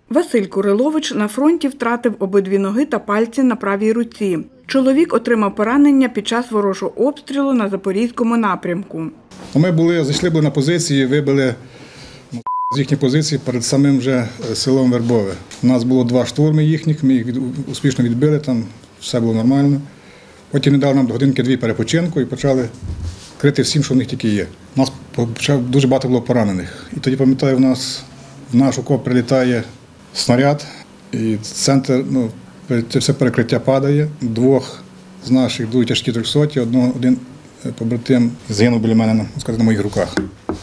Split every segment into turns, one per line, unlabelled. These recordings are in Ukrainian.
Василь Курилович на фронті втратив обидві ноги та пальці на правій руці. Чоловік отримав поранення під час ворожого обстрілу на Запорізькому напрямку.
Ми зайшли на позиції, вибили з їхніх позицій перед самим вже селом Вербове. У нас було 2 штурми їхніх, ми їх успішно відбили, там все було нормально. Потім не дали нам годинки-2 перепочинку і почали крити всім, що в них тільки є. У нас дуже багато було поранених. І тоді, пам'ятаю, в наш окоп прилітає снаряд, і центр, це все перекриття падає. 2 з наших дуже тяжкі 300-ті, один побратим загинув біля мене, на моїх руках.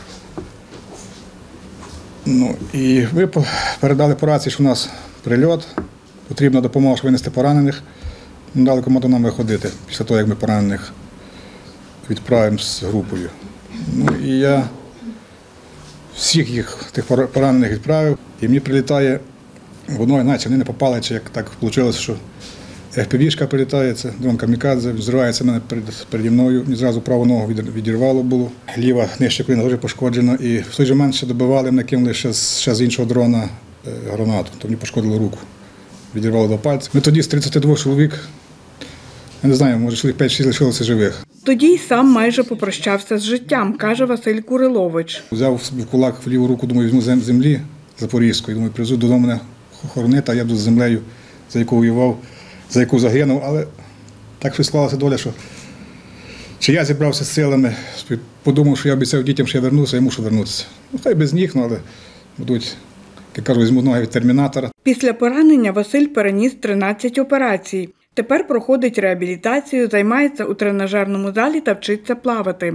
І ви передали по рації, що у нас прильот, потрібна допомога, щоб винести поранених. Дали команду нам виходити, після того, як ми поранених відправимо з групою. І я всіх тих поранених відправив, і мені прилітає в одної, наче вони не попали, чи як так вийшло, що FPV-шка прилітає, це дрон камікадзе, взривається мене переді мною, мені зразу праву ногу відірвало було, ліва нижче коліна дуже пошкоджена, і в той же момент ще добивали, мене кинули ще з іншого дрона гранату, то мені пошкодило руку, відірвало до пальця. Ми тоді з 32 чоловік, я не знаю, може чоловік 5-6 лишилося живих.
Тоді й сам майже попрощався з життям, каже Василь Курилович.
Взяв собі в кулак в ліву руку, думаю, візьму землі Запорізької, думаю, привезу додому мене хоронити, а я буду з землею, за яку воював, за яку загинув, але так що склалася доля, що чи я зібрався з силами, подумав, що я обіцяв дітям, що я вернуся, я мушу вернутися. Хай без них, але будуть, як кажу, візьму ноги від термінатора.
Після поранення Василь переніс 13 операцій. Тепер проходить реабілітацію, займається у тренажерному залі та вчиться плавати.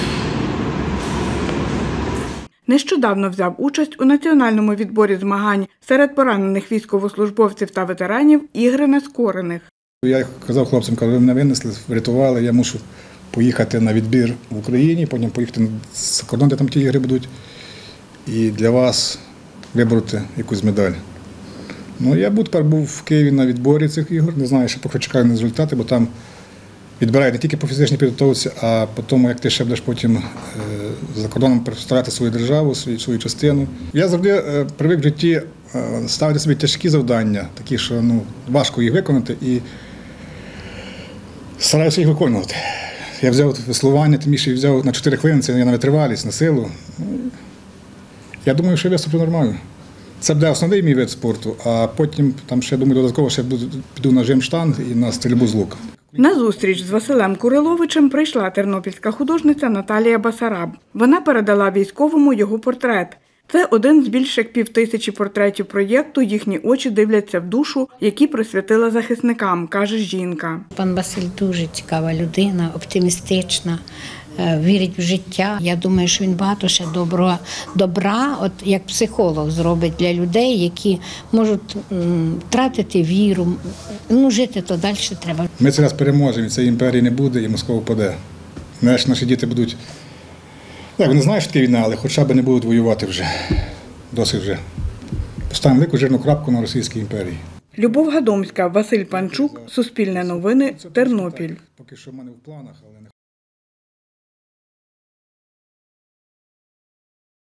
Нещодавно взяв участь у національному відборі змагань серед поранених військовослужбовців та ветеранів ігри нескорених.
Я казав хлопцям, коли ви мене винесли, врятували, я мушу поїхати на відбір в Україні, потім поїхати за кордон, де там ті ігри будуть, і для вас вибороти якусь медаль. Я тепер був в Києві на відборі цих ігор, не знаю, ще поки чекаю на результати, бо там відбирають не тільки по фізичній підготовці, а по тому, як ти ще будеш потім за кордоном представляти свою державу, свою частину. Я завжди привик в житті ставити собі тяжкі завдання, такі, що важко їх виконати, і стараюся їх виконувати. Я взяв веслування, тим більше взяв на 4 хвилини, це я на витривалість, на силу. Я думаю, що я виступлю нормально. Це буде основний мій вид спорту, а потім, ще, думаю, додатково ще піду на жим-штанг і на стрільбу з лука.
На зустріч з Василем Куриловичем прийшла тернопільська художниця Наталія Басараб. Вона передала військовому його портрет. Це один з більш як 5000 портретів проєкту «Їхні очі дивляться в душу», які присвятила захисникам, каже жінка.
Пан Василь дуже цікава людина, оптимістична, вірить в життя. Я думаю, що він багато ще добра, от як психолог зробить для людей, які можуть втратити віру. Жити то далі треба.
Ми цей раз переможемо, і цієї імперії не буде, і Москва впаде. Наші діти будуть, вони знають, що таке війна, але хоча б не будуть воювати вже. Досить вже. Поставимо велику жирну крапку на Російській імперії.
Любов Гадомська, Василь Панчук, Суспільне новини, Тернопіль.
Поки що в мене в планах, але не